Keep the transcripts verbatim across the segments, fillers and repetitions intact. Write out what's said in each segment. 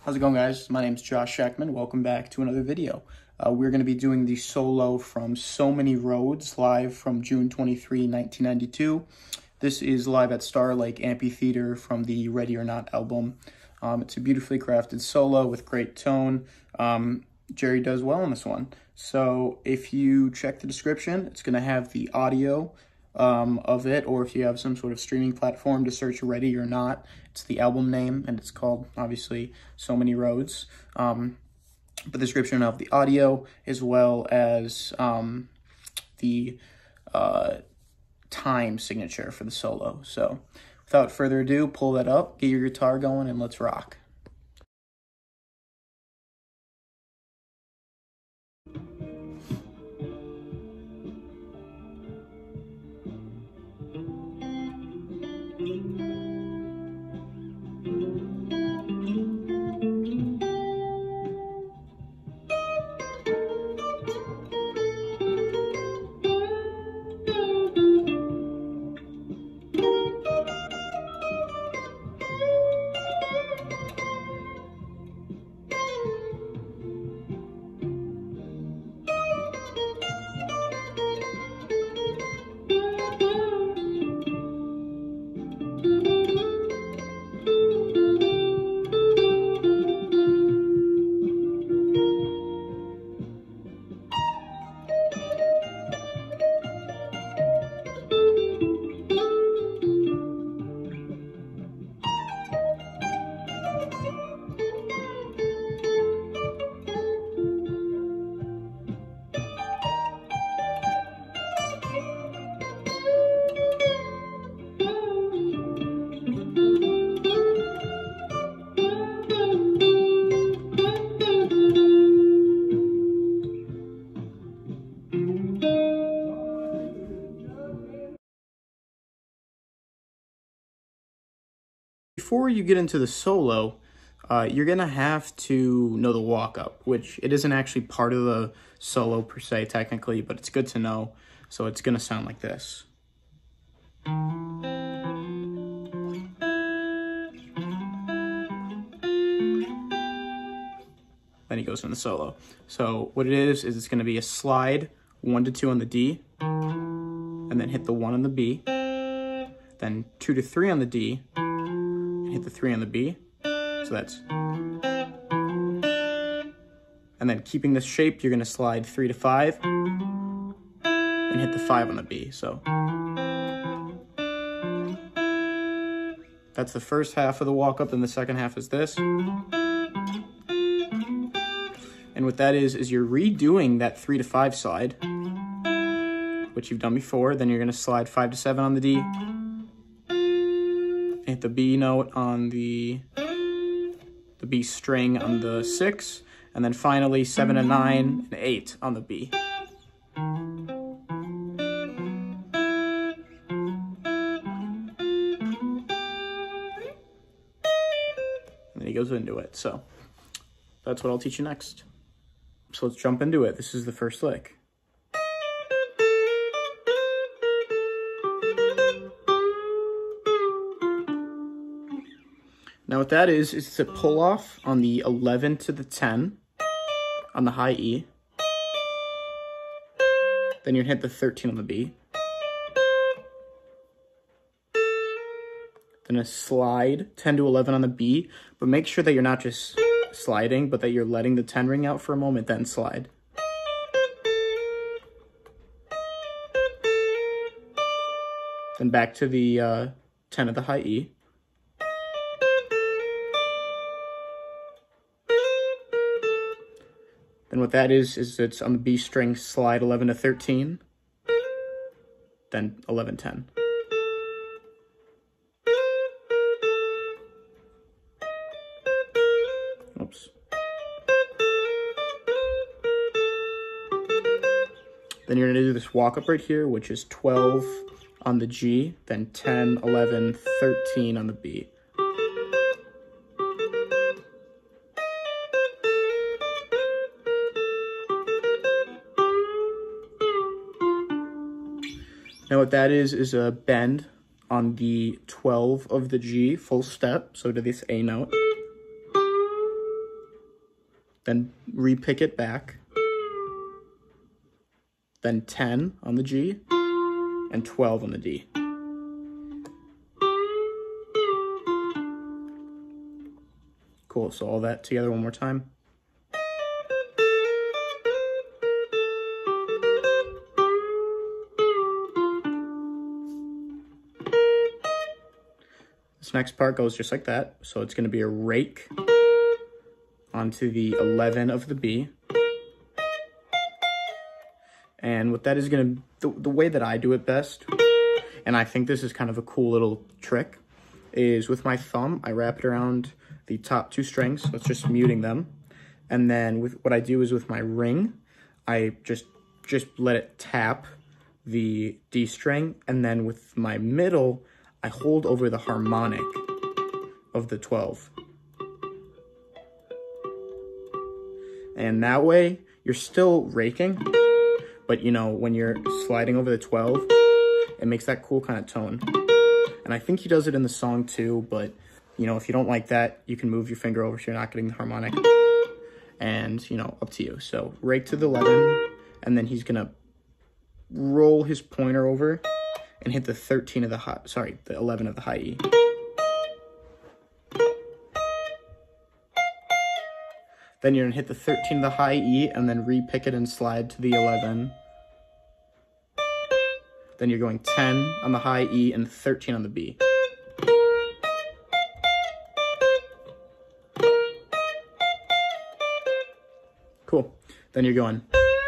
How's it going, guys? My name is Josh Schectman. Welcome back to another video. Uh, we're going to be doing the solo from So Many Roads live from June twenty-third, nineteen ninety-two. This is live at Star Lake Amphitheatre from the Ready or Not album. Um, it's a beautifully crafted solo with great tone. Um, Jerry does well on this one. So if you check the description, it's going to have the audio um, of it, or if you have some sort of streaming platform to search Ready or Not, it's the album name, and it's called, obviously, So Many Roads. Um, the description of the audio, as well as um, the uh, time signature for the solo. So without further ado, pull that up, get your guitar going, and let's rock. Before you get into the solo, uh, you're going to have to know the walk-up, which it isn't actually part of the solo per se, technically, but it's good to know. So it's going to sound like this. Then he goes in the solo. So what it is, is it's going to be a slide, one to two on the D, and then hit the one on the B, then two to three on the D, hit the three on the B, so that's, and then keeping this shape, you're going to slide three to five, and hit the five on the B, so. That's the first half of the walk-up, and the second half is this. And what that is, is you're redoing that three to five slide, which you've done before, then you're going to slide five to seven on the D, hit the B note on the the B string on the six, and then finally seven and nine and eight on the B. And then he goes into it. So that's what I'll teach you next. So let's jump into it. This is the first lick. Now what that is, is it's a pull off on the eleven to the ten on the high E. Then you're gonna hit the thirteen on the B. Then a slide, ten to eleven on the B, but make sure that you're not just sliding, but that you're letting the ten ring out for a moment, then slide. Then back to the uh, ten of the high E. Then what that is, is it's on the B string, slide eleven to thirteen, then eleven ten. Oops. Then you're gonna do this walk up right here, which is twelve on the G, then ten, eleven, thirteen on the B. Now what that is, is a bend on the twelve of the G, full step, so to this A note. then re-pick it back, then ten on the G, and twelve on the D. Cool, so all that together one more time. This next part goes just like that. So it's gonna be a rake onto the eleven of the B. And what that is gonna, the, the way that I do it best, and I think this is kind of a cool little trick, is with my thumb, I wrap it around the top two strings, so it's just muting them. And then with what I do is with my ring, I just, just let it tap the D string, and then with my middle, I hold over the harmonic of the twelve. And that way, you're still raking, but you know, when you're sliding over the twelve, it makes that cool kind of tone. And I think he does it in the song too, but you know, if you don't like that, you can move your finger over so you're not getting the harmonic. And, you know, up to you. So rake to the eleven, and then he's gonna roll his pointer over and hit the thirteen of the high, sorry, the eleven of the high E. Then you're gonna hit the thirteen of the high E and then re-pick it and slide to the eleven. Then you're going ten on the high E and thirteen on the B. Cool. Then you're going.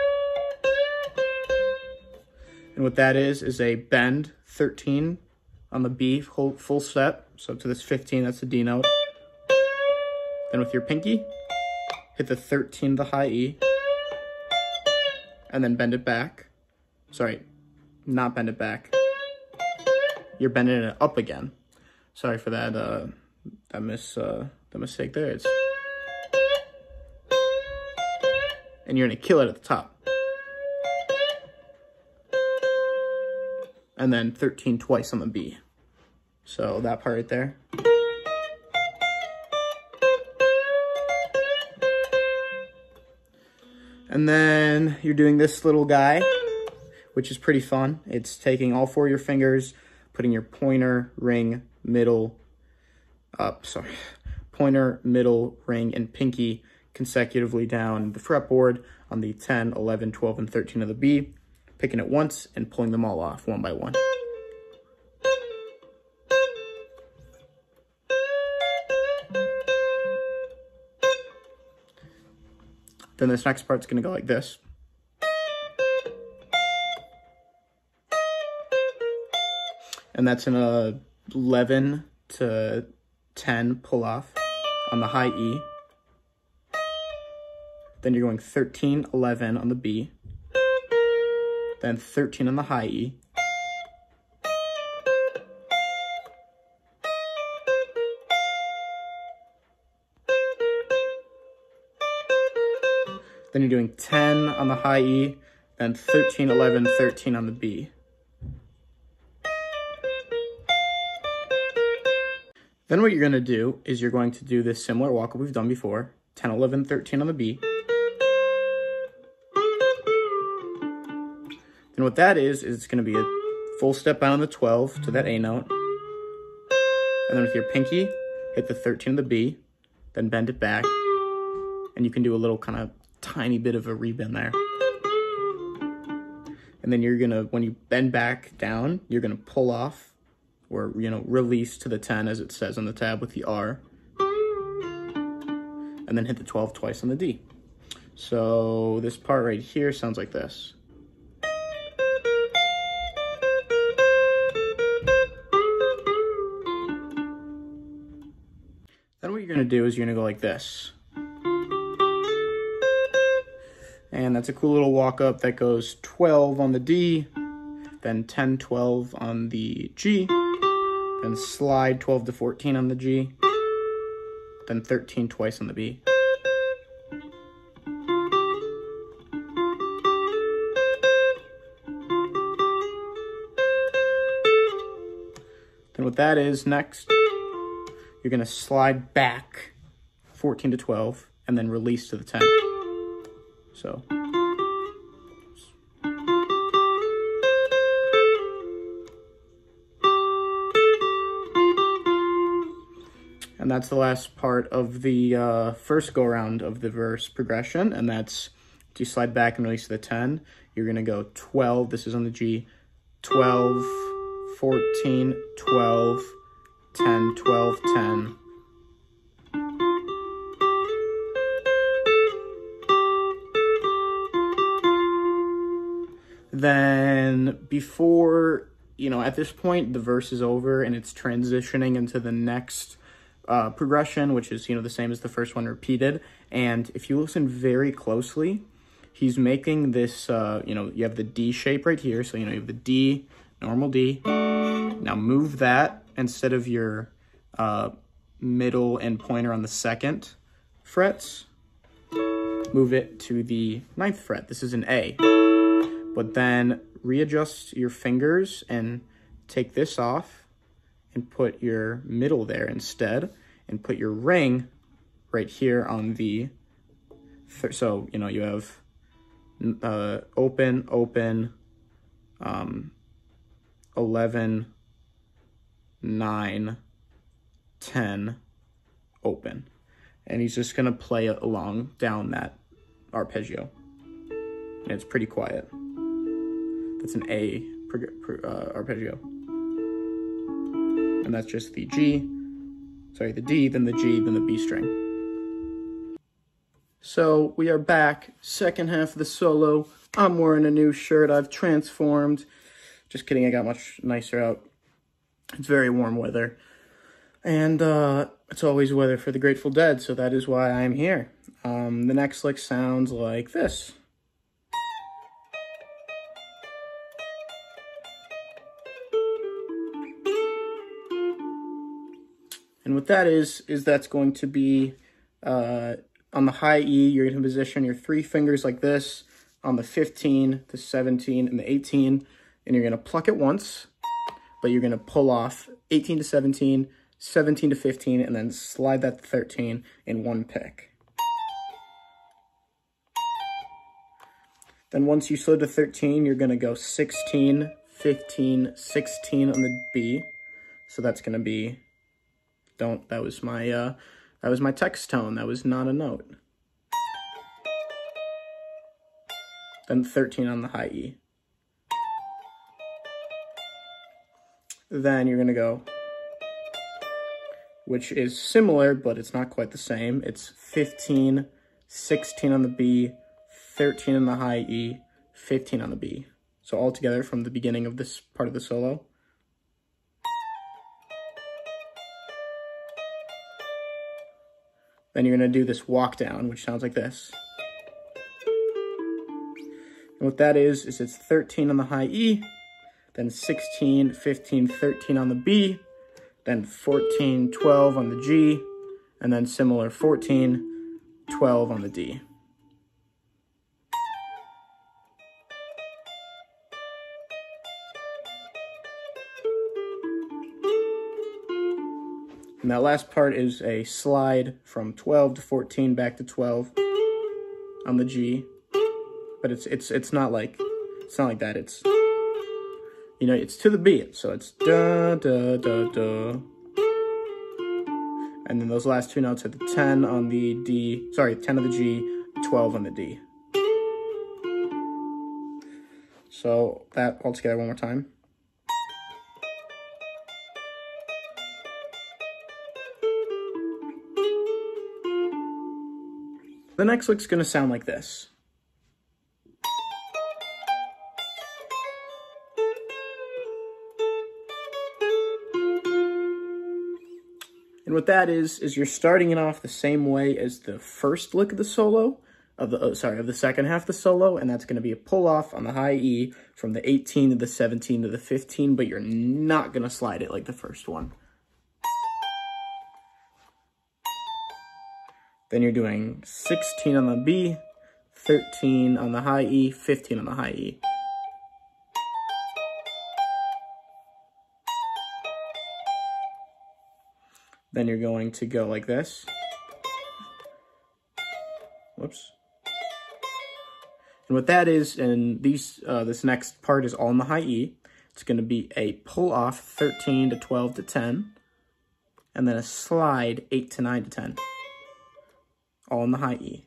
And what that is, is a bend thirteen on the B, whole, full step. So to this fifteen, that's the D note. Then with your pinky, hit the thirteen, the high E, and then bend it back. Sorry, not bend it back. You're bending it up again. Sorry for that, uh, that miss, uh, the mistake there. It's, and you're gonna kill it at the top. And then thirteen twice on the B. So that part right there. And then you're doing this little guy, which is pretty fun. It's taking all four of your fingers, putting your pointer, ring, middle, up, sorry, pointer, middle, ring, and pinky consecutively down the fretboard on the ten, eleven, twelve, and thirteen of the B, picking it once and pulling them all off one by one. Then this next part's gonna go like this. And that's an uh, eleven to ten pull off on the high E. Then you're going thirteen, eleven on the B. Then thirteen on the high E. Then you're doing ten on the high E, then thirteen, eleven, thirteen on the B. Then what you're gonna do is you're going to do this similar walk up we've done before, ten, eleven, thirteen on the B. And what that is, is it's gonna be a full step down on the twelve to that A note. And then with your pinky, hit the thirteen on the B, then bend it back. And you can do a little kind of tiny bit of a rebend there. And then you're gonna, when you bend back down, you're gonna pull off, or, you know, release to the ten as it says on the tab with the R. And then hit the twelve twice on the D. So this part right here sounds like this. Then what you're gonna do is you're gonna go like this. And that's a cool little walk up that goes twelve on the D, then ten, twelve on the G, then slide twelve to fourteen on the G, then thirteen twice on the B. Then what that is next, you're gonna slide back fourteen to twelve, and then release to the ten. So. And that's the last part of the uh, first go-around of the verse progression, and that's, you slide back and release to the ten, you're going to go twelve, this is on the G, twelve, fourteen, twelve, ten, twelve, ten. Then before, you know, at this point, the verse is over and it's transitioning into the next Uh, progression, which is, you know, the same as the first one repeated. And if you listen very closely, he's making this, uh, you know, you have the D shape right here. So, you know, you have the D, normal D. Now move that instead of your uh, middle and pointer on the second frets. Move it to the ninth fret. This is an A. But then readjust your fingers and take this off and put your middle there instead, and put your ring right here on the, th so, you know, you have uh, open, open, um, eleven, nine, ten, open. And he's just gonna play it along down that arpeggio. And it's pretty quiet. That's an A uh, arpeggio. And that's just the G, sorry, the D, then the G, then the B string. So we are back, second half of the solo. I'm wearing a new shirt, I've transformed. Just kidding, I got much nicer out. It's very warm weather. And uh, it's always weather for the Grateful Dead, so that is why I'm here. Um, the next lick sounds like this. And what that is, is that's going to be, uh, on the high E, you're going to position your three fingers like this, on the fifteen, the seventeen, and the eighteen, and you're going to pluck it once, but you're going to pull off eighteen to seventeen, seventeen to fifteen, and then slide that to thirteen in one pick. Then once you slid to thirteen, you're going to go sixteen, fifteen, sixteen on the B, so that's going to be... Don't, that was my, uh, that was my text tone. That was not a note. Then thirteen on the high E. Then you're gonna go, which is similar, but it's not quite the same. It's fifteen, sixteen on the B, thirteen on the high E, fifteen on the B. So all together from the beginning of this part of the solo. Then you're going to do this walk down, which sounds like this. And what that is, is it's thirteen on the high E, then sixteen, fifteen, thirteen on the B, then fourteen, twelve on the G, and then similar fourteen, twelve on the D. And that last part is a slide from twelve to fourteen back to twelve on the G, but it's it's it's not like it's not like that. It's, you know, it's to the beat, so it's da da da da, and then those last two notes are the ten on the D, sorry, ten on the G, twelve on the D. So that all together one more time. The next lick's gonna sound like this. And what that is, is you're starting it off the same way as the first lick of the solo, of the, oh, sorry, of the second half of the solo, and that's gonna be a pull off on the high E from the eighteen to the seventeen to the fifteen, but you're not gonna slide it like the first one. Then you're doing sixteen on the B, thirteen on the high E, fifteen on the high E. Then you're going to go like this. Whoops. And what that is, and these, uh, this next part is all in the high E. It's going to be a pull off thirteen to twelve to ten, and then a slide eight to nine to ten. All in the high E.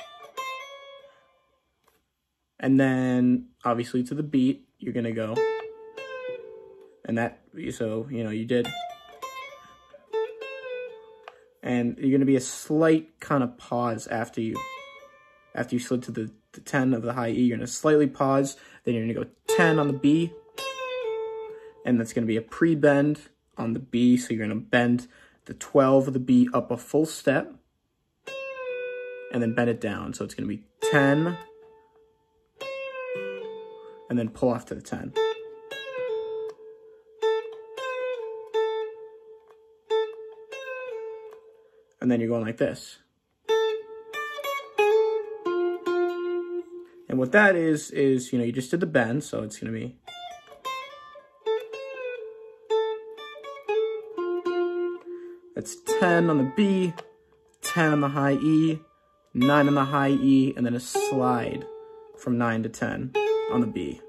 And then, obviously, to the beat, you're going to go, and that, so, you know, you did. And you're going to be a slight kind of pause after you, after you slid to the, the ten of the high E. You're going to slightly pause, then you're going to go ten on the B, and that's going to be a pre-bend on the B, so you're going to bend the twelve of the B up a full step, and then bend it down. So it's going to be ten, and then pull off to the ten. And then you're going like this. And what that is, is, you know, you just did the bend, so it's going to be. That's ten on the B, ten on the high E, nine on the high E, and then a slide from nine to ten on the B.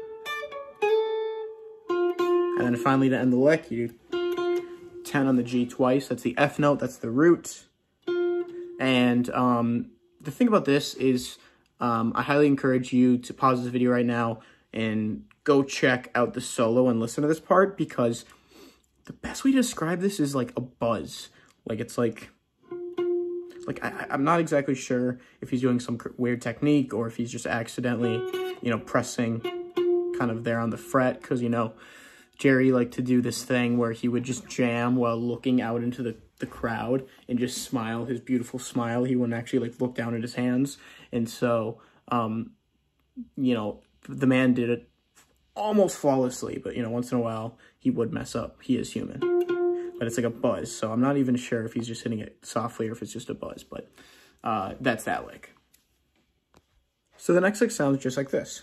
And then finally, to end the lick, you do ten on the G twice. That's the F note, that's the root. And um, the thing about this is um, I highly encourage you to pause this video right now and go check out the solo and listen to this part, because the best way to describe this is like a buzz. Like it's like, like I, I'm not exactly sure if he's doing some weird technique or if he's just accidentally, you know, pressing kind of there on the fret. Because, you know, Jerry liked to do this thing where he would just jam while looking out into the, the crowd and just smile, his beautiful smile. He wouldn't actually like look down at his hands. And so, um, you know, the man did it almost flawlessly, but, you know, once in a while he would mess up. He is human. But it's like a buzz, so I'm not even sure if he's just hitting it softly or if it's just a buzz, but uh, that's that lick. So the next lick sounds just like this.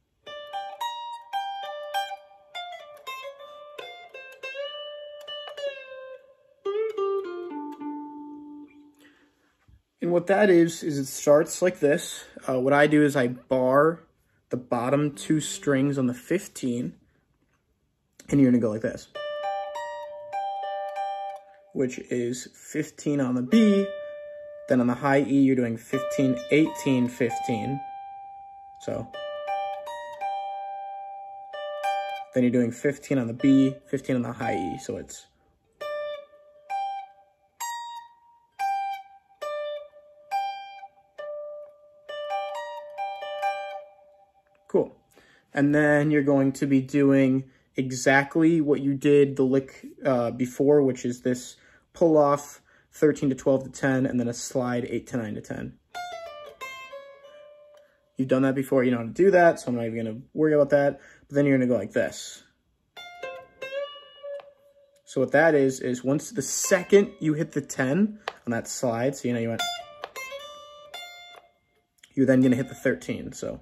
And what that is, is it starts like this. Uh, what I do is I bar the bottom two strings on the fifteen, and you're gonna go like this, which is fifteen on the B, then on the high E, you're doing fifteen, eighteen, fifteen, so, then you're doing fifteen on the B, fifteen on the high E, so it's, cool. And then you're going to be doing exactly what you did the lick uh, before, which is this pull off thirteen to twelve to ten, and then a slide eight to nine to ten. You've done that before, you know how to do that, so I'm not even going to worry about that. But then you're going to go like this. So what that is, is once the second you hit the ten on that slide, so you know you went, you're then going to hit the thirteen, so.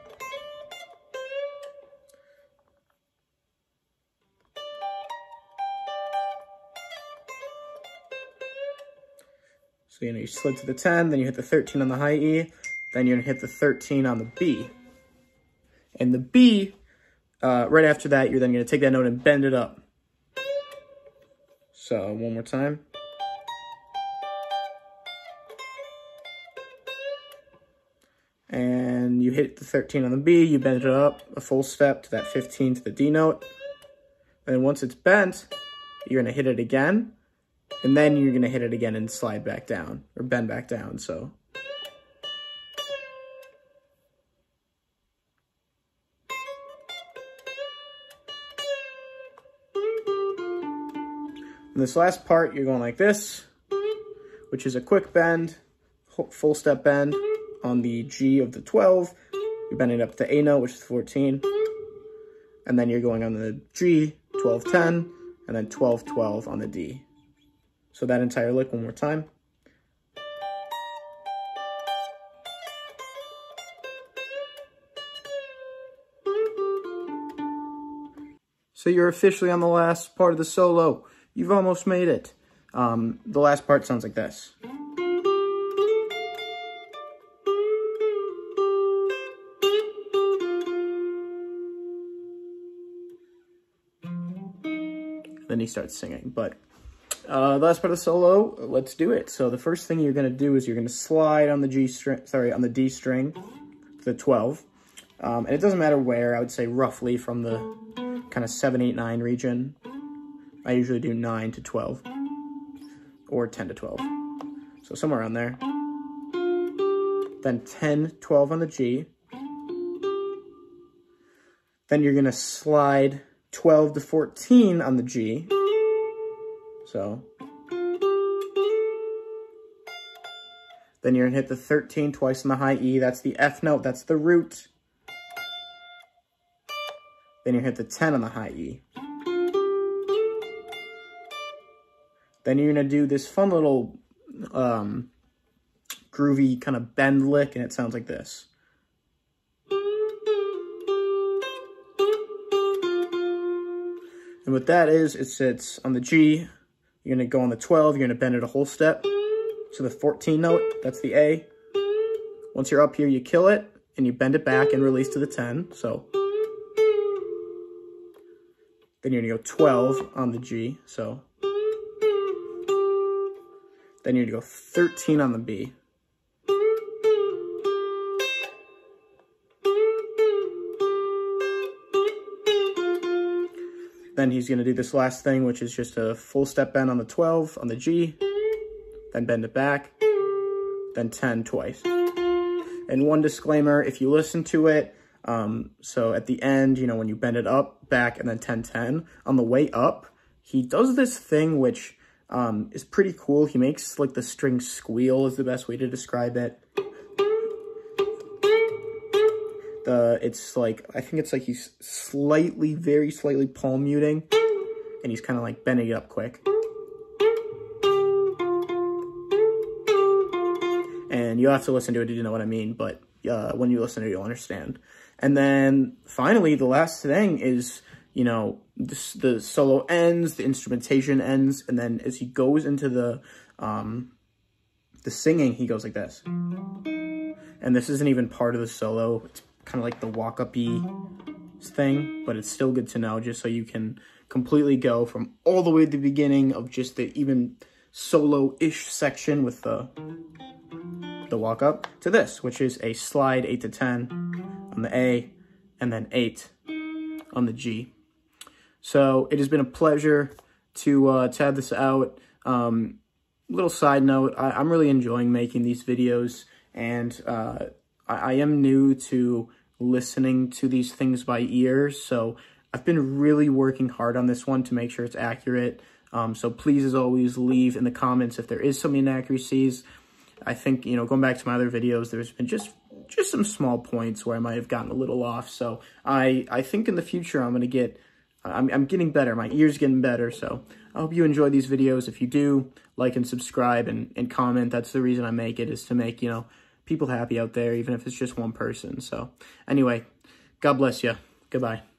So, you know, you slid to the ten, then you hit the thirteen on the high E, then you're going to hit the thirteen on the B. And the B, uh, right after that, you're then going to take that note and bend it up. So, one more time. And you hit the thirteen on the B, you bend it up a full step to that fifteen to the D note. And once it's bent, you're going to hit it again. And then you're going to hit it again and slide back down, or bend back down, so. And this last part, you're going like this, which is a quick bend, full step bend on the G of the twelve. You're bending up to A note, which is fourteen. And then you're going on the G, twelve ten, and then twelve twelve on the D. So that entire lick one more time. So you're officially on the last part of the solo. You've almost made it. Um, the last part sounds like this. then he starts singing. But uh, the last part of the solo, let's do it. So the first thing you're going to do is you're going to slide on the G string, sorry, on the D string, to the twelve. Um, and it doesn't matter where, I would say roughly from the kind of seven, eight, nine region. I usually do nine to twelve, or ten to twelve. So somewhere around there. Then ten, twelve on the G. Then you're going to slide twelve to fourteen on the G. So. Then you're going to hit the thirteen twice on the high E. That's the F note. That's the root. Then you hit the ten on the high E. Then you're going to do this fun little um, groovy kind of bend lick, and it sounds like this. And what that is, it sits on the G. You're going to go on the twelve. You're going to bend it a whole step. So the fourteen note, that's the A. Once you're up here, you kill it, and you bend it back and release to the ten. So then you're going to go twelve on the G. So then you're going to go thirteen on the B. Then he's going to do this last thing, which is just a full step bend on the twelve on the G, then bend it back, then ten twice. And one disclaimer, if you listen to it, um, so at the end, you know, when you bend it up, back, and then ten, ten, on the way up, he does this thing which um, is pretty cool. He makes like the string squeal is the best way to describe it. The, it's like, I think it's like he's slightly, very slightly palm muting, and he's kind of like bending it up quick. And you'll have to listen to it to know what I mean, but uh, when you listen to it, you'll understand. And then finally, the last thing is, you know, this, the solo ends, the instrumentation ends, and then as he goes into the, um, the singing, he goes like this. And this isn't even part of the solo. It's kind of like the walk-up-y thing, but it's still good to know just so you can completely go from all the way to the beginning of just the even solo-ish section with the the walk-up to this, which is a slide eight to ten on the A, and then eight on the G. So it has been a pleasure to, uh, to have this out. Um, little side note, I, I'm really enjoying making these videos, and uh, I, I am new to listening to these things by ear, so I've been really working hard on this one to make sure it's accurate. Um, so please, as always, leave in the comments if there is some inaccuracies. I think, you know, going back to my other videos, there's been just just some small points where I might have gotten a little off. So I I think in the future I'm gonna get I'm I'm getting better. My ear's getting better. So I hope you enjoy these videos. If you do, like and subscribe and and comment. That's the reason I make it, is to make, you know, people happy out there, even if it's just one person. So anyway, God bless you. Goodbye.